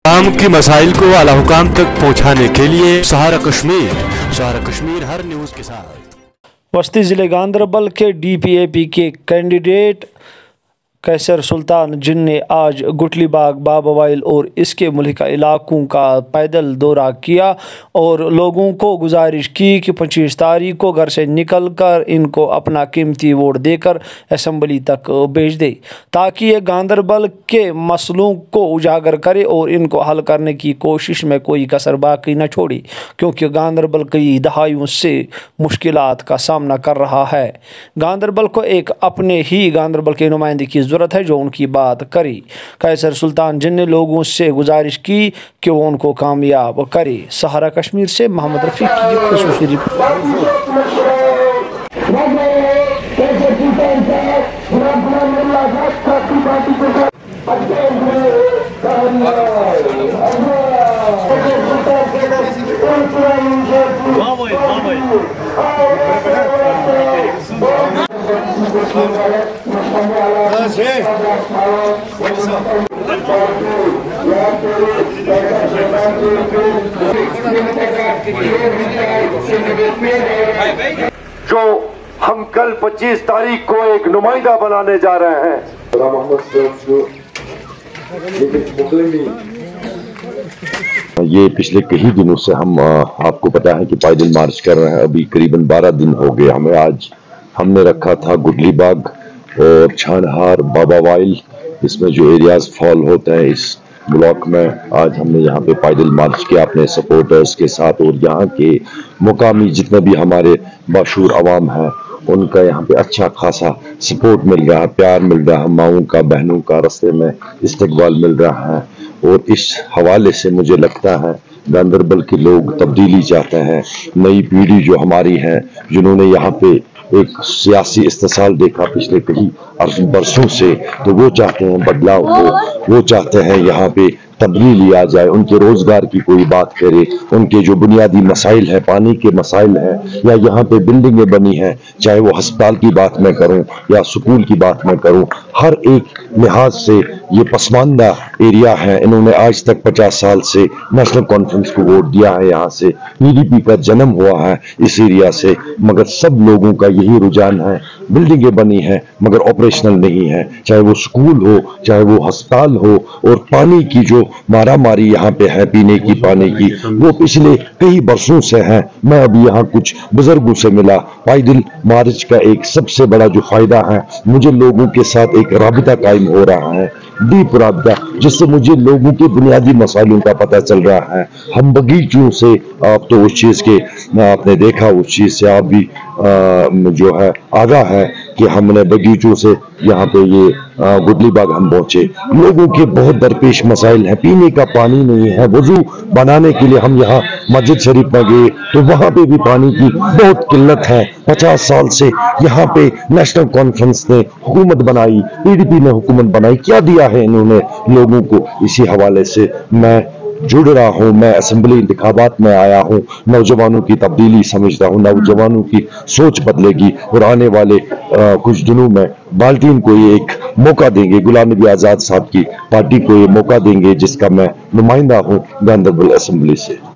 عوام کی مسائل کو اعلیٰ حکام تک پہنچانے کے لیے سہارا کشمیر ہر نیوز کے ساتھ۔ وسطی ضلع گاندربل کے ڈی پی اے پی کے کینڈیڈیٹ قیصر سلطان جن نے آج گٹلی باغ بابا وائل اور اس کے ملحقہ علاقوں کا پیدل دورہ کیا اور لوگوں کو گزارش کی کہ 25 تاریخ کو گھر سے نکل کر ان کو اپنا قیمتی ووٹ دے کر اسمبلی تک بھیج دے تاکہ یہ گاندربل کے مسئلوں کو اجاگر کرے اور ان کو حل کرنے کی کوشش میں کوئی کسر باقی نہ چھوڑے، کیونکہ گاندربل کئی دہائیوں سے مشکلات کا سامنا کر رہا ہے۔ گاندربل کو ایک اپنے ہی گاندربل کے نمائندے کی ضرورت ہے جو ان کی بات کرے۔ قیصر سلطان جن نے لوگوں سے گزارش کی کہ وہ ان کو کامیاب کرے۔ سہارا کشمیر سے محمد رفیق کی خصوصی رپورٹ۔ جو ہم کل 25 تاریخ کو ایک نمائندہ بنانے جا رہے ہیں، یہ پچھلے کئی دنوں سے ہم آپ کو پتا ہے کہ پیدل مارچ کر رہے ہیں۔ ابھی قریباً 12 دن ہو گئے ہمیں۔ آج ہم نے رکھا تھا گٹلی باغ اور چھانہار بابا وائل، اس میں جو ایریاز فال ہوتا ہے اس بلاک میں۔ آج ہم نے یہاں پہ پیدل مارچ کیا اپنے سپورٹرز کے ساتھ، اور یہاں کے مقامی جتنے بھی ہمارے باشعور عوام ہیں ان کا یہاں پہ اچھا خاصا سپورٹ مل رہا ہے، پیار مل رہا ہے، ماؤں کا بہنوں کا راستے میں استقبال مل رہا ہے۔ اور اس حوالے سے مجھے لگتا ہے گاندربل کے لوگ تبدیلی چاہتے ہیں۔ نئی پیڑھی جو ہماری ہے، جنہوں نے یہاں پہ ایک سیاسی استحصال دیکھا پچھلے کئی برسوں سے، تو وہ چاہتے ہیں بدلاؤ ہو، وہ چاہتے ہیں یہاں پہ تبدیلی آ جائے، ان کے روزگار کی کوئی بات کرے، ان کے جو بنیادی مسائل ہیں، پانی کے مسائل ہیں، یا یہاں پہ بلڈنگیں بنی ہیں، چاہے وہ ہسپتال کی بات میں کروں یا سکول کی بات میں کروں، ہر ایک لحاظ سے یہ پسماندہ ایریا ہے۔ انہوں نے آج تک 50 سال سے نیشنل کانفرنس کو ووٹ دیا ہے، یہاں سے PDP کا جنم ہوا ہے اس ایریا سے، مگر سب لوگوں کا یہی رجحان ہے۔ بلڈنگیں بنی ہیں مگر آپریشنل نہیں ہے، چاہے وہ سکول ہو چاہے وہ ہسپتال ہو، اور پانی کی جو مارا ماری یہاں پہ ہے پینے کی پانی کی، وہ پچھلے کئی برسوں سے ہے۔ میں ابھی یہاں کچھ بزرگوں سے ملا۔ پیدل مارچ کا ایک سب سے بڑا جو فائدہ ہے، مجھے لوگوں کے ساتھ ایک رابطہ قائم ہو رہا ہے، ڈیپ رابطہ، جس سے مجھے لوگوں کے بنیادی مسائلوں کا پتہ چل رہا ہے۔ ہم باغیچوں سے، آپ تو اس چیز کے آپ نے دیکھا، اس چیز سے آپ بھی جو ہے آگاہ ہے کہ ہم نے باغیچوں سے یہاں پہ یہ گٹلی باغ ہم پہنچے۔ لوگوں کے بہت درپیش مسائل ہیں، پینے کا پانی نہیں ہے، وضو بنانے کے لیے ہم یہاں مسجد شریف میں گئے تو وہاں پہ بھی پانی کی بہت قلت ہے۔ 50 سال سے یہاں پہ نیشنل کانفرنس نے حکومت بنائی، PDP نے حکومت بنائی، کیا دیا ہے انہوں نے لوگوں کو؟ اسی حوالے سے میں جڑ رہا ہوں، میں اسمبلی انتخابات میں آیا ہوں، نوجوانوں کی تبدیلی سمجھتا ہوں، نوجوانوں کی سوچ بدلے گی، اور آنے والے کچھ دنوں میں بالٹین کو یہ ایک موقع دیں گے، غلام نبی آزاد صاحب کی پارٹی کو یہ موقع دیں گے، جس کا میں نمائندہ ہوں گاندربل اسمبلی سے۔